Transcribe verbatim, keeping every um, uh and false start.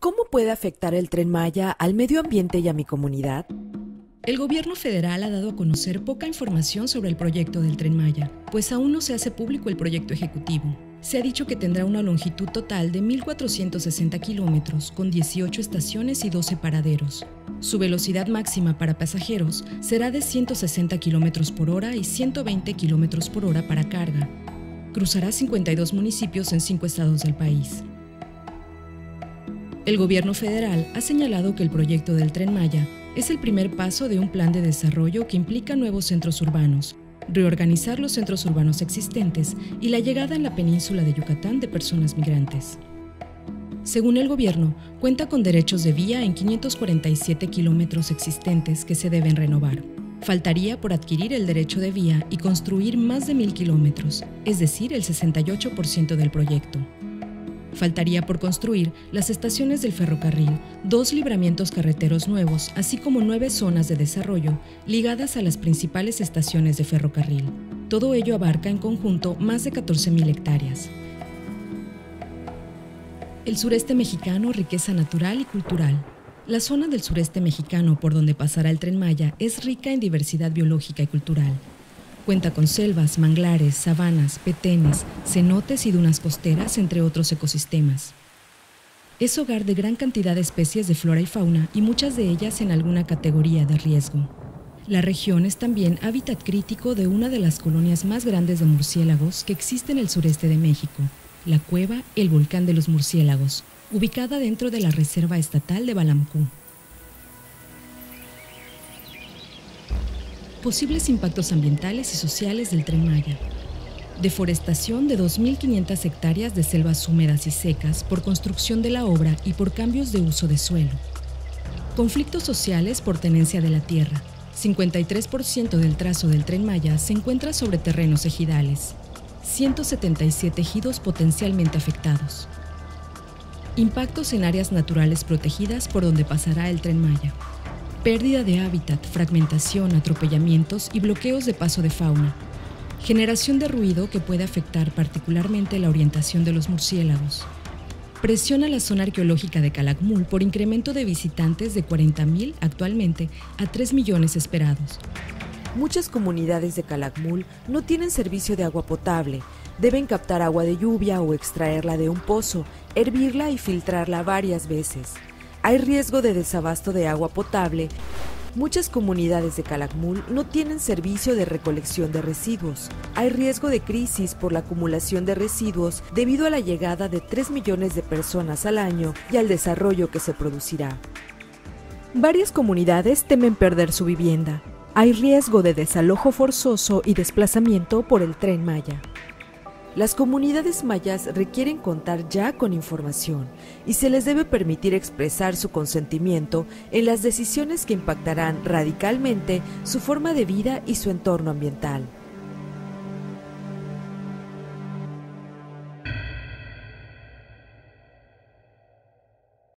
¿Cómo puede afectar el Tren Maya al medio ambiente y a mi comunidad? El gobierno federal ha dado a conocer poca información sobre el proyecto del Tren Maya, pues aún no se hace público el proyecto ejecutivo. Se ha dicho que tendrá una longitud total de mil cuatrocientos sesenta kilómetros, con dieciocho estaciones y doce paraderos. Su velocidad máxima para pasajeros será de ciento sesenta kilómetros por hora y ciento veinte kilómetros por hora para carga. Cruzará cincuenta y dos municipios en cinco estados del país. El gobierno federal ha señalado que el proyecto del Tren Maya es el primer paso de un plan de desarrollo que implica nuevos centros urbanos, reorganizar los centros urbanos existentes y la llegada en la península de Yucatán de personas migrantes. Según el gobierno, cuenta con derechos de vía en quinientos cuarenta y siete kilómetros existentes que se deben renovar. Faltaría por adquirir el derecho de vía y construir más de mil kilómetros, es decir, el sesenta y ocho por ciento del proyecto. Faltaría por construir las estaciones del ferrocarril, dos libramientos carreteros nuevos, así como nueve zonas de desarrollo ligadas a las principales estaciones de ferrocarril. Todo ello abarca en conjunto más de catorce mil hectáreas. El sureste mexicano, riqueza natural y cultural. La zona del sureste mexicano por donde pasará el Tren Maya es rica en diversidad biológica y cultural. Cuenta con selvas, manglares, sabanas, petenes, cenotes y dunas costeras, entre otros ecosistemas. Es hogar de gran cantidad de especies de flora y fauna y muchas de ellas en alguna categoría de riesgo. La región es también hábitat crítico de una de las colonias más grandes de murciélagos que existe en el sureste de México, la cueva El Volcán de los Murciélagos, ubicada dentro de la Reserva Estatal de Balamcú. Posibles impactos ambientales y sociales del Tren Maya. Deforestación de dos mil quinientas hectáreas de selvas húmedas y secas por construcción de la obra y por cambios de uso de suelo. Conflictos sociales por tenencia de la tierra. cincuenta y tres por ciento del trazo del Tren Maya se encuentra sobre terrenos ejidales. ciento setenta y siete ejidos potencialmente afectados. Impactos en áreas naturales protegidas por donde pasará el Tren Maya. Pérdida de hábitat, fragmentación, atropellamientos y bloqueos de paso de fauna. Generación de ruido que puede afectar particularmente la orientación de los murciélagos. Presión a la zona arqueológica de Calakmul por incremento de visitantes de cuarenta mil actualmente a tres millones esperados. Muchas comunidades de Calakmul no tienen servicio de agua potable. Deben captar agua de lluvia o extraerla de un pozo, hervirla y filtrarla varias veces. Hay riesgo de desabasto de agua potable. Muchas comunidades de Calakmul no tienen servicio de recolección de residuos. Hay riesgo de crisis por la acumulación de residuos debido a la llegada de tres millones de personas al año y al desarrollo que se producirá. Varias comunidades temen perder su vivienda. Hay riesgo de desalojo forzoso y desplazamiento por el Tren Maya. Las comunidades mayas requieren contar ya con información y se les debe permitir expresar su consentimiento en las decisiones que impactarán radicalmente su forma de vida y su entorno ambiental.